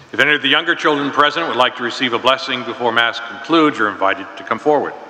If any of the younger children present would like to receive a blessing before Mass concludes, you're invited to come forward.